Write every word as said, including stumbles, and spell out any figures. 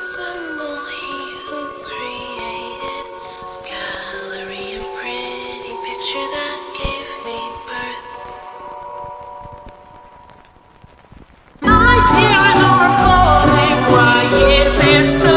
Resemble he who created this gallery and pretty picture that gave me birth. My tears are falling, why is it so